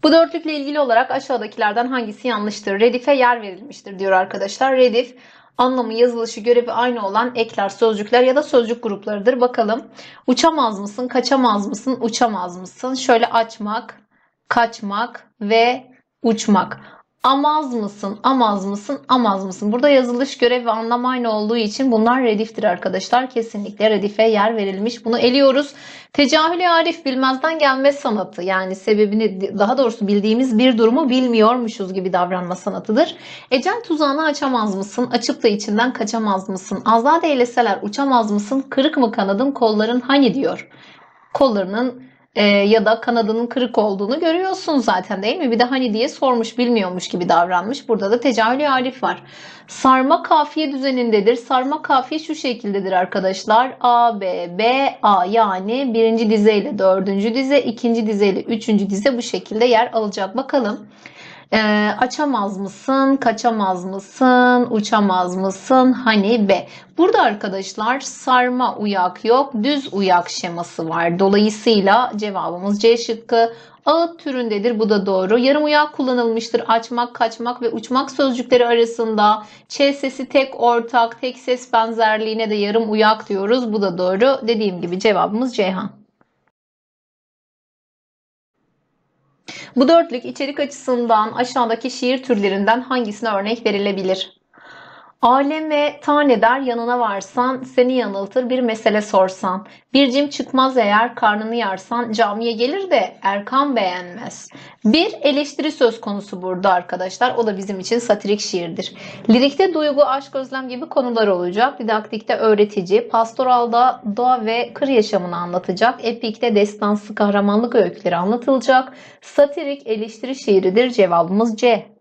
Bu dörtlükle ilgili olarak aşağıdakilerden hangisi yanlıştır? Redife yer verilmiştir diyor arkadaşlar. Redif anlamı, yazılışı, görevi aynı olan ekler, sözcükler ya da sözcük gruplarıdır. Bakalım. Uçamaz mısın, kaçamaz mısın, uçamaz mısın? Şöyle açmak, kaçmak ve uçmak. Amaz mısın, amaz mısın, amaz mısın? Burada yazılış, görev ve anlam aynı olduğu için bunlar rediftir arkadaşlar. Kesinlikle redife yer verilmiş. Bunu eliyoruz. Tecahülü arif, bilmezden gelme sanatı. Yani sebebini, daha doğrusu bildiğimiz bir durumu bilmiyormuşuz gibi davranma sanatıdır. Ecel tuzağını açamaz mısın? Açıp da içinden kaçamaz mısın? Azat eyleseler uçamaz mısın? Kırık mı kanadın, kolların hani diyor. Kollarının ya da kanadının kırık olduğunu görüyorsun zaten, değil mi? Bir de hani diye sormuş, bilmiyormuş gibi davranmış. Burada da tecahülü arif var. Sarma kafiye düzenindedir. Sarma kafiye şu şekildedir arkadaşlar. A, B, B, A, yani birinci dize ile dördüncü dize, ikinci dize ile üçüncü dize bu şekilde yer alacak. Bakalım. Açamaz mısın, kaçamaz mısın, uçamaz mısın, hani be. Burada arkadaşlar sarma uyak yok, düz uyak şeması var. Dolayısıyla cevabımız C şıkkı. Ağıt türündedir, bu da doğru. Yarım uyak kullanılmıştır. Açmak, kaçmak ve uçmak sözcükleri arasında. Ç sesi tek ortak, tek ses benzerliğine de yarım uyak diyoruz. Bu da doğru. Dediğim gibi cevabımız Ceyhan. Bu dörtlük içerik açısından aşağıdaki şiir türlerinden hangisine örnek verilebilir? Aleme tan eder yanına varsan, seni yanıltır bir mesele sorsan. Bir cim çıkmaz eğer karnını yarsan, camiye gelir de Erkan beğenmez. Bir eleştiri söz konusu burada arkadaşlar. O da bizim için satirik şiirdir. Lirikte duygu, aşk, özlem gibi konular olacak. Didaktikte öğretici, pastoralda doğa ve kır yaşamını anlatacak. Epikte destansı kahramanlık öyküleri anlatılacak. Satirik eleştiri şiiridir. Cevabımız C.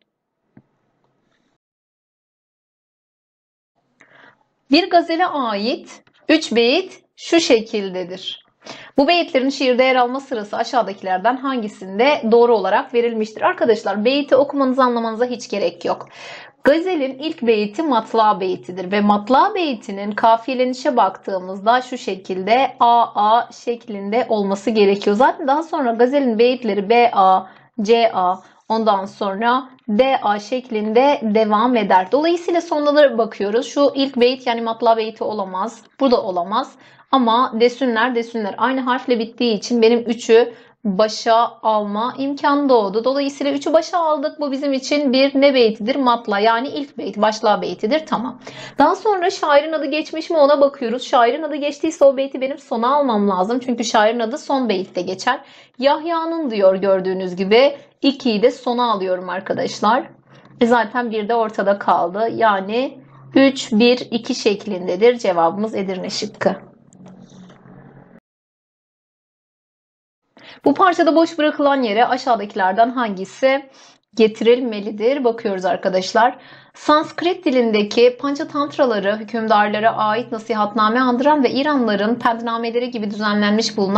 Bir gazele ait 3 beyit şu şekildedir. Bu beyitlerin şiirde yer alma sırası aşağıdakilerden hangisinde doğru olarak verilmiştir? Arkadaşlar beyti okumanızı, anlamanıza hiç gerek yok. Gazelin ilk beyti matla beytidir ve matla beytinin kafiyelenişe baktığımızda şu şekilde AA şeklinde olması gerekiyor. Zaten daha sonra gazelin beyitleri BA, CA, ondan sonra DA şeklinde devam eder. Dolayısıyla sonlara bakıyoruz. Şu ilk beyit yani matla beyti olamaz. Bu da olamaz. Ama desünler aynı harfle bittiği için benim 3'ü başa alma imkanı doğdu. Dolayısıyla 3'ü başa aldık. Bu bizim için bir ne beytidir? Matla, yani ilk beyt, başla beytidir. Tamam. Daha sonra şairin adı geçmiş mi ona bakıyoruz. Şairin adı geçtiyse o beyti benim sona almam lazım. Çünkü şairin adı son beytte geçer. Yahya'nın diyor gördüğünüz gibi. 2'yi de sona alıyorum arkadaşlar. Zaten bir de ortada kaldı. Yani 3, 1, 2 şeklindedir. Cevabımız Edirne şıkkı. Bu parçada boş bırakılan yere aşağıdakilerden hangisi getirilmelidir? Bakıyoruz arkadaşlar. Sanskrit dilindeki pançatantraları hükümdarlara ait nasihatname andıran ve İranlıların pendnameleri gibi düzenlenmiş bulunan ...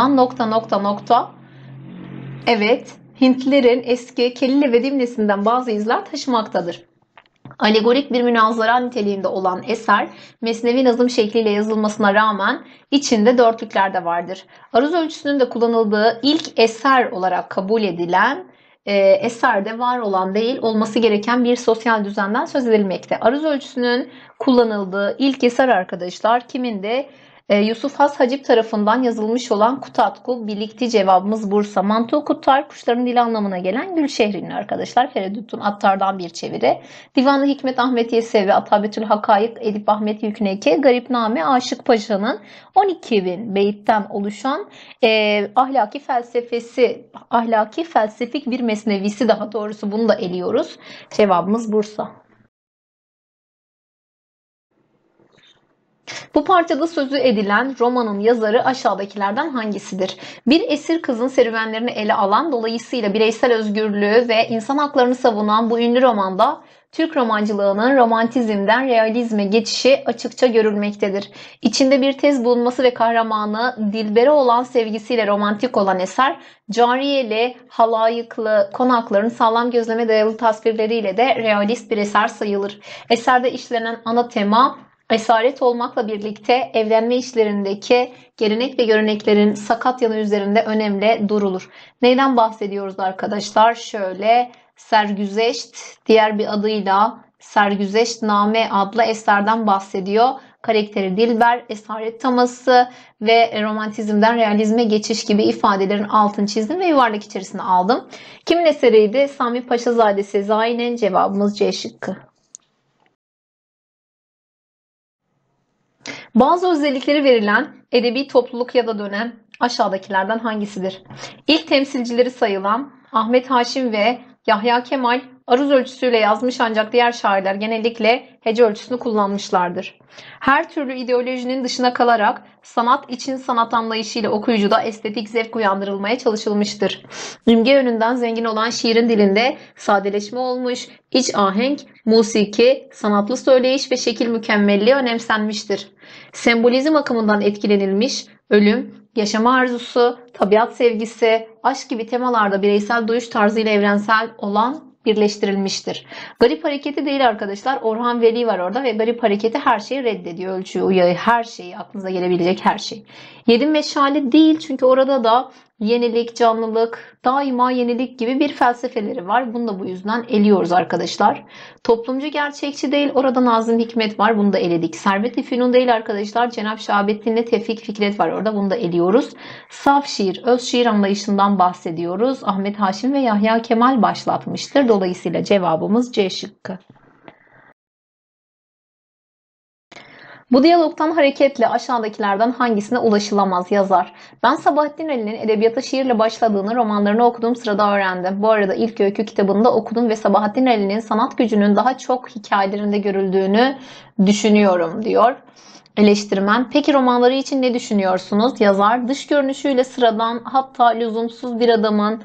Evet, Hintlilerin eski Kelile ve Dimnesi'nden bazı izler taşımaktadır. Alegorik bir münazara niteliğinde olan eser, mesnevi nazım şekliyle yazılmasına rağmen içinde dörtlükler de vardır. Aruz ölçüsünün de kullanıldığı ilk eser olarak kabul edilen eserde var olan değil, olması gereken bir sosyal düzenden söz edilmekte. Aruz ölçüsünün kullanıldığı ilk eser arkadaşlar kimindi? Yusuf Has Hacip tarafından yazılmış olan Kutatku, birlikte cevabımız Bursa. Mantu Kuttar, kuşların dili anlamına gelen Gülşehrin arkadaşlar. Feridüddin Attar'dan bir çeviri. Divan-ı Hikmet Ahmet Yesevi, Atabetül Hakayık, Edip Ahmet Yükneke, Garipname Aşık Paşa'nın 12.000 beyitten oluşan ahlaki felsefik bir mesnevisi, daha doğrusu bunu da eliyoruz. Cevabımız Bursa. Bu parçada sözü edilen romanın yazarı aşağıdakilerden hangisidir? Bir esir kızın serüvenlerini ele alan, dolayısıyla bireysel özgürlüğü ve insan haklarını savunan bu ünlü romanda Türk romancılığının romantizmden realizme geçişi açıkça görülmektedir. İçinde bir tez bulunması ve kahramanı Dilber'e olan sevgisiyle romantik olan eser, cariyeli, halayıklı konakların sağlam gözleme dayalı tasvirleriyle de realist bir eser sayılır. Eserde işlenen ana tema Esaret olmakla birlikte evlenme işlerindeki gelenek ve göreneklerin sakat yanı üzerinde önemli durulur. Neyden bahsediyoruz arkadaşlar? Şöyle Sergüzeşt, diğer bir adıyla Sergüzeştname adlı eserden bahsediyor. Karakteri Dilber, esaret teması ve romantizmden realizme geçiş gibi ifadelerin altını çizdim ve yuvarlak içerisine aldım. Kimin eseriydi? Sami Paşazade Sezai'nin. Cevabımız C şıkkı. Bazı özellikleri verilen edebi topluluk ya da dönem aşağıdakilerden hangisidir? İlk temsilcileri sayılan Ahmet Haşim ve Yahya Kemal aruz ölçüsüyle yazmış, ancak diğer şairler genellikle hece ölçüsünü kullanmışlardır. Her türlü ideolojinin dışına kalarak sanat için sanat anlayışıyla okuyucuda estetik zevk uyandırılmaya çalışılmıştır. İmge yönünden zengin olan şiirin dilinde sadeleşme olmuş, iç ahenk, musiki, sanatlı söyleyiş ve şekil mükemmelliği önemsenmiştir. Sembolizm akımından etkilenilmiş, ölüm, yaşama arzusu, tabiat sevgisi, aşk gibi temalarda bireysel duyuş tarzıyla evrensel olan birleştirilmiştir. Garip hareketi değil arkadaşlar. Orhan Veli var orada ve garip hareketi her şeyi reddediyor. Ölçüyü, uyayı, her şeyi, aklınıza gelebilecek her şey. Yedi meşale değil, çünkü orada da yenilik, canlılık, daima yenilik gibi bir felsefeleri var. Bunu da bu yüzden eliyoruz arkadaşlar. Toplumcu gerçekçi değil. Orada Nazım Hikmet var. Bunu da eledik. Servet-i Fünun değil arkadaşlar. Cenab-ı Şahabettin'le Tevfik Fikret var orada. Bunu da eliyoruz. Saf şiir, öz şiir anlayışından bahsediyoruz. Ahmet Haşim ve Yahya Kemal başlatmıştır. Dolayısıyla cevabımız C şıkkı. Bu diyalogtan hareketle aşağıdakilerden hangisine ulaşılamaz yazar? Ben Sabahattin Ali'nin edebiyata şiirle başladığını romanlarını okuduğum sırada öğrendim. Bu arada ilk öykü kitabını da okudum ve Sabahattin Ali'nin sanat gücünün daha çok hikayelerinde görüldüğünü düşünüyorum diyor eleştirmen. Peki romanları için ne düşünüyorsunuz? Yazar dış görünüşüyle sıradan, hatta lüzumsuz bir adamın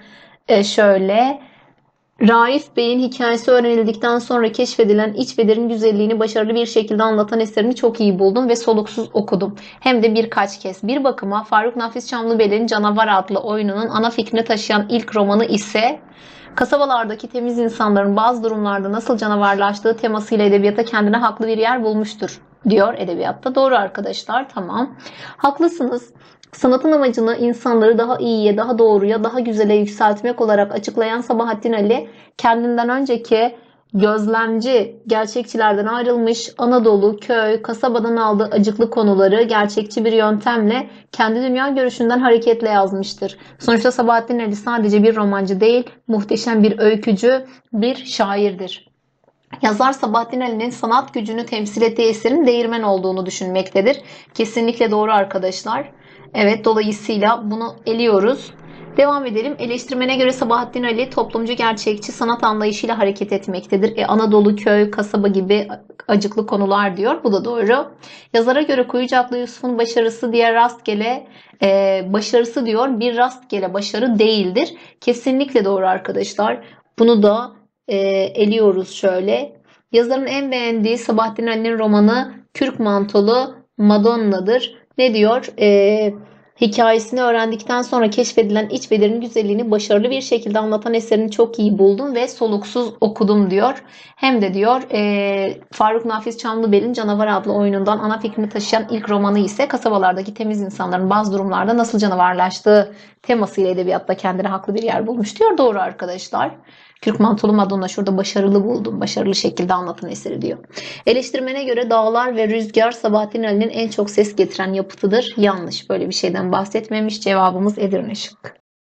Raif Bey'in hikayesi öğrenildikten sonra keşfedilen iç ve derin güzelliğini başarılı bir şekilde anlatan eserini çok iyi buldum ve soluksuz okudum. Hem de birkaç kez. Bir bakıma Faruk Nafiz Çamlıbel'in Canavar adlı oyununun ana fikrini taşıyan ilk romanı ise kasabalardaki temiz insanların bazı durumlarda nasıl canavarlaştığı temasıyla edebiyata kendine haklı bir yer bulmuştur diyor edebiyatta. Doğru arkadaşlar, tamam. Haklısınız. Sanatın amacını insanları daha iyiye, daha doğruya, daha güzele yükseltmek olarak açıklayan Sabahattin Ali, kendinden önceki gözlemci gerçekçilerden ayrılmış, Anadolu, köy, kasabadan aldığı acıklı konuları gerçekçi bir yöntemle kendi dünya görüşünden hareketle yazmıştır. Sonuçta Sabahattin Ali sadece bir romancı değil, muhteşem bir öykücü, bir şairdir. Yazar Sabahattin Ali'nin sanat gücünü temsil ettiği eserin değirmen olduğunu düşünmektedir. Kesinlikle doğru arkadaşlar. Evet, dolayısıyla bunu eliyoruz. Devam edelim. Eleştirmene göre Sabahattin Ali toplumcu gerçekçi sanat anlayışıyla hareket etmektedir. Anadolu, köy, kasaba gibi acıklı konular diyor. Bu da doğru. Yazara göre Kuyucaklı Yusuf'un başarısı başarısı diyor bir rastgele başarı değildir. Kesinlikle doğru arkadaşlar. Bunu da eliyoruz şöyle. Yazarın en beğendiği Sabahattin Ali'nin romanı Kürk Mantolu Madonna'dır. Ne diyor? Hikayesini öğrendikten sonra keşfedilen iç ve derin güzelliğini başarılı bir şekilde anlatan eserini çok iyi buldum ve soluksuz okudum diyor. Hem de diyor Faruk Nafiz Çamlıbel'in Canavar adlı oyunundan ana fikrini taşıyan ilk romanı ise kasabalardaki temiz insanların bazı durumlarda nasıl canavarlaştığı temasıyla edebiyatta kendine haklı bir yer bulmuş diyor. Doğru arkadaşlar. Kürk Mantolu Madonna şurada başarılı buldum. Başarılı şekilde anlatan eseri diyor. Eleştirmene göre Dağlar ve Rüzgar Sabahattin Ali'nin en çok ses getiren yapıtıdır. Yanlış. Böyle bir şeyden bahsetmemiş. Cevabımız Edirne şıkkı.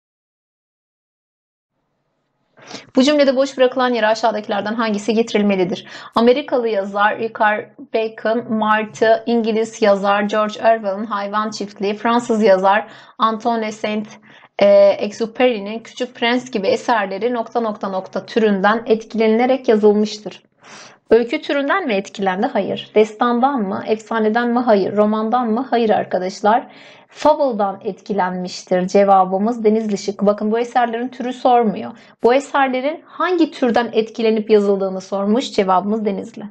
Bu cümlede boş bırakılan yere aşağıdakilerden hangisi getirilmelidir? Amerikalı yazar Richard Bacon, Martı, İngiliz yazar George Orwell'ın Hayvan Çiftliği, Fransız yazar Antoine Saint-Exupéry'nin Küçük Prens gibi eserleri ... türünden etkilenilerek yazılmıştır. Öykü türünden mi etkilendi? Hayır. Destandan mı? Efsaneden mi? Hayır. Romandan mı? Hayır arkadaşlar. Fable'dan etkilenmiştir. Cevabımız Denizli şıkkı. Bakın bu eserlerin türü sormuyor. Bu eserlerin hangi türden etkilenip yazıldığını sormuş. Cevabımız Denizli.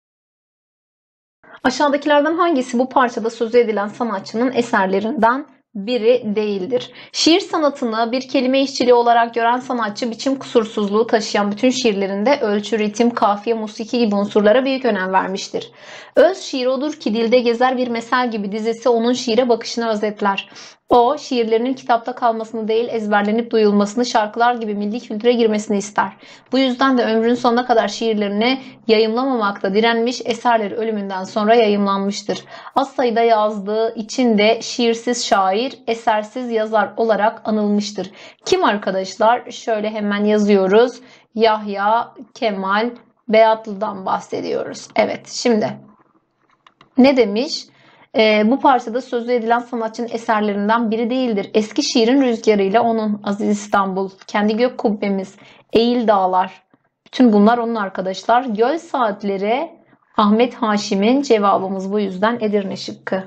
Aşağıdakilerden hangisi bu parçada sözü edilen sanatçının eserlerinden biri değildir. Şiir sanatını bir kelime işçiliği olarak gören sanatçı biçim kusursuzluğu taşıyan bütün şiirlerinde ölçü, ritim, kafiye, musiki gibi unsurlara büyük önem vermiştir. Öz şiir odur ki dilde gezer bir mesel gibi dizesi onun şiire bakışını özetler. O, şiirlerinin kitapta kalmasını değil ezberlenip duyulmasını, şarkılar gibi milli kültüre girmesini ister. Bu yüzden de ömrünün sonuna kadar şiirlerini yayımlamamakta direnmiş, eserleri ölümünden sonra yayımlanmıştır. Az sayıda yazdığı için de şiirsiz şair, esersiz yazar olarak anılmıştır. Kim arkadaşlar? Şöyle hemen yazıyoruz. Yahya Kemal Beyatlı'dan bahsediyoruz. Evet, şimdi ne demiş? Bu parçada sözü edilen sanatçının eserlerinden biri değildir. Eski şiirin rüzgarıyla onun, Aziz İstanbul, kendi gök kubbemiz, eğil dağlar. Bütün bunlar onun arkadaşlar. Göl saatleri Ahmet Haşim'in, cevabımız bu yüzden Edirne şıkkı.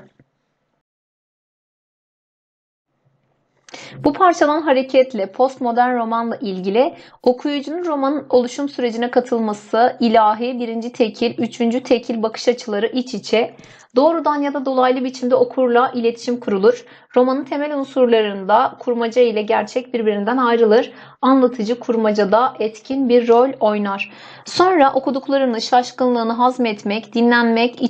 Bu parçadan hareketle postmodern romanla ilgili okuyucunun romanın oluşum sürecine katılması, ilahi, birinci tekil, üçüncü tekil bakış açıları iç içe, doğrudan ya da dolaylı biçimde okurla iletişim kurulur. Romanın temel unsurlarında kurmaca ile gerçek birbirinden ayrılır. Anlatıcı kurmacada etkin bir rol oynar. Sonra okuduklarını, şaşkınlığını hazmetmek, dinlenmek,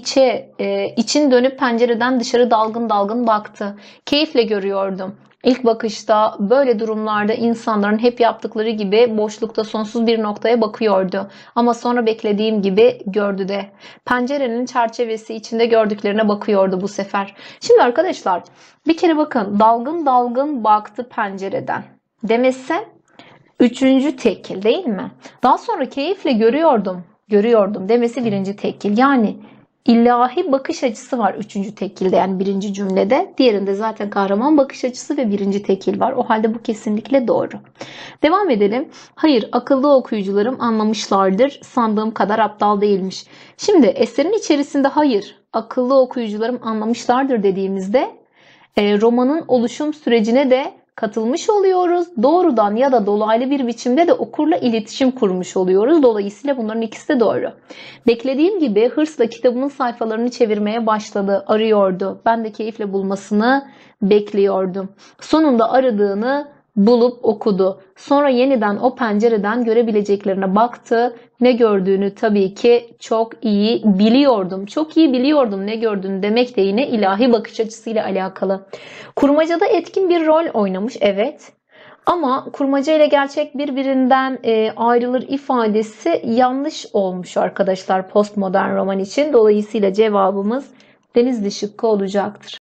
için dönüp pencereden dışarı dalgın dalgın baktı. Keyifle görüyordum. İlk bakışta böyle durumlarda insanların hep yaptıkları gibi boşlukta sonsuz bir noktaya bakıyordu. Ama sonra beklediğim gibi gördü de. Pencerenin çerçevesi içinde gördüklerine bakıyordu bu sefer. Şimdi arkadaşlar bir kere bakın, dalgın dalgın baktı pencereden demesi üçüncü tekil değil mi? Daha sonra keyifle görüyordum demesi birinci tekil. Yani ilahi bakış açısı var üçüncü tekilde, yani birinci cümlede. Diğerinde zaten kahraman bakış açısı ve birinci tekil var. O halde bu kesinlikle doğru. Devam edelim. Hayır, akıllı okuyucularım anlamışlardır. Sandığım kadar aptal değilmiş. Şimdi eserin içerisinde hayır, akıllı okuyucularım anlamışlardır dediğimizde romanın oluşum sürecine de katılmış oluyoruz. Doğrudan ya da dolaylı bir biçimde de okurla iletişim kurmuş oluyoruz. Dolayısıyla bunların ikisi de doğru. Beklediğim gibi hırsla kitabının sayfalarını çevirmeye başladı, arıyordu. Ben de keyifle bulmasını bekliyordum. Sonunda aradığını bulup okudu. Sonra yeniden o pencereden görebileceklerine baktı. Ne gördüğünü tabii ki çok iyi biliyordum. Çok iyi biliyordum ne gördüğünü demek de yine ilahi bakış açısıyla alakalı. Kurmacada etkin bir rol oynamış, evet. Ama kurmaca ile gerçek birbirinden ayrılır ifadesi yanlış olmuş arkadaşlar postmodern roman için. Dolayısıyla cevabımız Denizli şıkkı olacaktır.